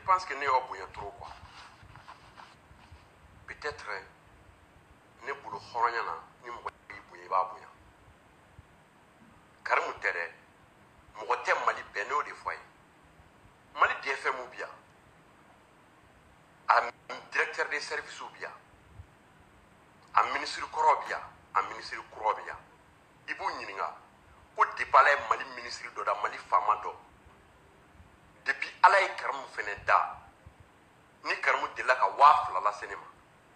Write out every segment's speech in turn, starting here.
pense que ne y'o bonya trop quoi. Peut-être ne bolo horonya na ni mo yi bonya ba bonya. Karimu tere mo te Mali beno de foyer. Mali DFM ou bien un directeur des services ou bien un ministre Korobia, un ministre Korobia. Ibu nyinga o depale Mali ministre do da Mali fama do. Depuis ala e karamu fene da ni karamu de la ka wafla la cinema.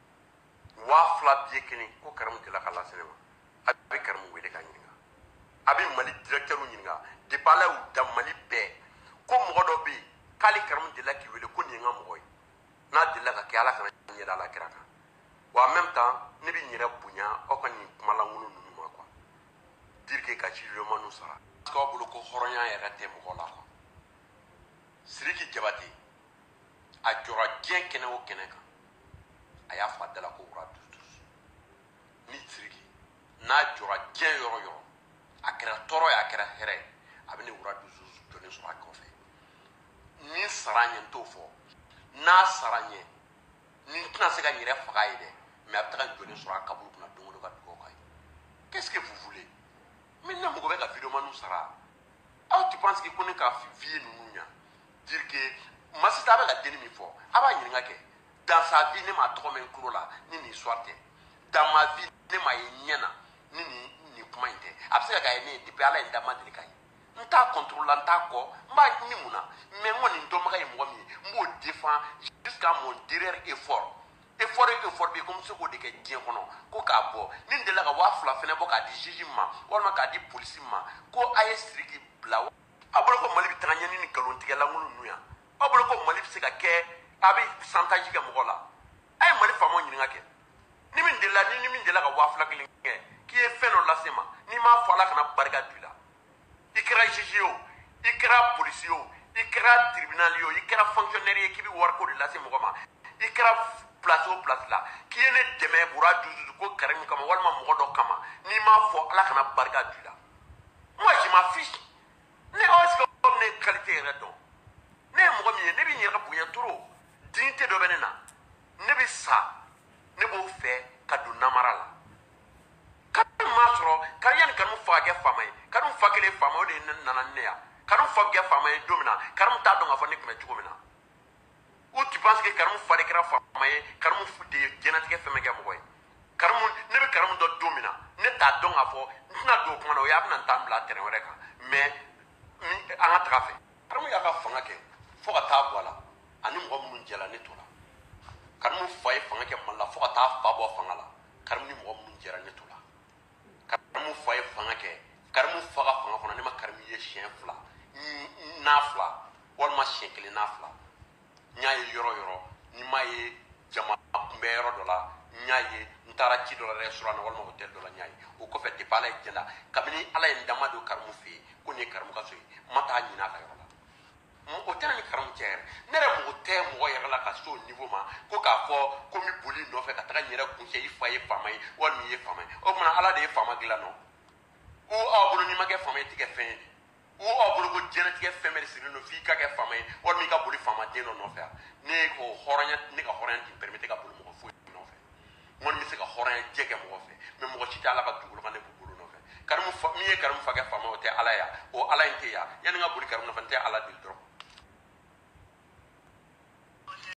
Wafla biekeni ko karamu de la ka la cinema. Abi karamu wele ka nyinga. Abi Mali directeur nyinga depale ou da Mali be ko mo do bi kali karamu de la ki wele ko nyinga mo koy. Na de la ka ke ala kana nyeda la kiraka. Wa en même temps ne bi nyira bunya o kan ni kuma la ngulu nunu ma quoi. Dire que ka ci le manu sara. Ko bulu ko horonya ya rate mo ko la ko. Siriki Jabate a jɔra diɲɛ kɛnɛ o kɛnɛ kan a y'a fɔ a da la ko wura dusu ni Siriki n'a jɔra diɲɛ yɔrɔ yɔrɔ a kɛra tɔɔrɔ ye a kɛra hɛrɛ ye a bɛ ne wura dusu jɔlen sɔrɔ a kɔfɛ ni sara ɲɛ n t'o fɔ n'a sara ɲɛ ni n tɛna se ka n yɛrɛ faga ye dɛ mais a bɛ taga jɔlen sɔrɔ a kaburu kunna don o don ka dugawu k'a ye qu'est-ce que vous voulez mais ne mago bɛ ka vidéoman sara aw tu penses que ko ne ka vie ninnu ɲa dire que masita bɛ ka deni min fɔ a b'a ɲininka kɛ dans sa vie ne m'a tɔgɔ mɛn kulo la ni nin histoire tɛ dans ma vie ne m'a ye ɲɛ na ni nin kuma in tɛ a bɛ se ka kɛ ne ye depuis ala ye n da ma deli ka ye n t'a contrôle la n t'a kɔ n b'a ni mun na mais n kɔni dɔnbaga ye mɔgɔ min ye n b'o défend jusqu'à mon dernier effort effort bɛ yen ko n bɛ se k'o de kɛ diɲɛ kɔnɔ ko k'a bɔ ni n delila ka 2000 fɛnɛ bɔ k'a di juge ma walima k'a di polisi ma ko a ye Siriki bila a bolo ko Mali bɛ taga ɲɛ ni nkalontigɛlankolon ninnu yan a bolo ko Mali bɛ se ka kɛ a bɛ santaji kɛ mɔgɔ la a ye Mali faamaw ɲininka kɛ ni min delila ka 2000 kelen kɛ k'i ye fɛn dɔ lase ma n'i m'a fɔ ala kana barika don i la i kɛra juge ye o i kɛra polisi ye o i kɛra tribunal ye o i kɛra fonctionnaire ye k'i bɛ wariko de lase mɔgɔ ma i kɛra place o place la k'i ye ne dɛmɛ bura dusu ko Karimu kama walima mɔgɔ dɔ kama n'i m'a fɔ ala kana barika don i la moi je m'en fiche ne est-ce que ne qualité yɛrɛ dɔn ne ye mɔgɔ min ye ne bɛ n yɛrɛ bonya trop dignité dɔ bɛ ne na ne bɛ sa ne b'o fɛ ka don namara la Karimu m'a sɔrɔ kari yanni Karimu fa ka kɛ faama ye Karimu fa kelen faama o de ye ne nana ne ya Karimu fa bɛ kɛ faama ye don min na Karimu t'a dɔn k'a fɔ ne tun bɛ cogo min na ou tu penses que Karimu fa de kɛra faama ye Karimu de ye diɲɛlatigɛ fɛn bɛɛ kɛ mɔgɔ ye Karimu ne bɛ Karimu dɔn don min na ne t'a dɔn k'a fɔ n tɛna don o kuma na o ye a bɛna n ta bila terrain wɛrɛ kan mais an ka taga fɛ Karimu y'a ka fanga kɛ fo ka taa bɔ a la ani mɔgɔ minnu jɛla ne to la Karimu fa ye fanga kɛ Mali la fo ka taa fa bɔ fanga la Karimu ni mɔgɔ minnu jɛra ne to la Karimu fa ye fanga kɛ Karimu fa ka fanga kɔnɔ ne ma Karimu ye siɲɛ 2 n'a 2 walima siɲɛ 1 n'a 2 n y'a ye yɔrɔ yɔrɔ ni m'a ye jama kunbɛ yɔrɔ dɔ la n y'a ye n taara ci dɔ la restaurant na walima hôtel dɔ la n y'a ye o kɔfɛ depuis ala ye jɛnda kabini ala ye n dama don Karimu fɛ yen ko nin ye Karimu ka so ye n ma taa ɲin'a ka yɔrɔ la o tɛ na ni Karimu cɛ yɛrɛ ne yɛrɛ mago tɛ mɔgɔ yɛrɛ la ka se o niveau ma ko k'a fɔ ko n bɛ boli nɔfɛ ka taga n yɛrɛ kuncɛ i fa ye faama ye walima i ye faama ye o tuma ala de ye faama dilan nɔ o aw bolo n'i ma kɛ faama ye i tɛ kɛ fɛn ye o aw bolo ko diɲɛlatigɛ fɛn bɛɛ de sirilen don f'i ka kɛ faama ye walima i ka boli faamaden dɔ nɔfɛ yan ne ka hɔrɔnya t'i permettre ka boli mɔgɔ foyi nɔfɛ n kɔni bɛ se ka hɔrɔnya jɛ kɛ mɔgɔ fɛ mais mɔgɔ si tɛ ala ka dugukolo kan ne b'u bolo nɔfɛ Karimu min ye Karimu fa kɛ faama o tɛ ala ye o ala in tɛ yan yanni n ka boli Karimu nɔfɛ n tɛ ala deli dɔrɔn